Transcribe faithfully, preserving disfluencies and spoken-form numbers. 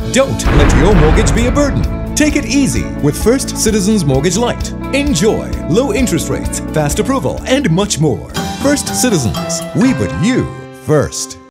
Don't let your mortgage be a burden. Take it easy with First Citicens Mortgage Lite. Enjoy low interest rates, fast approval, and much more. First Citizens, we put you first.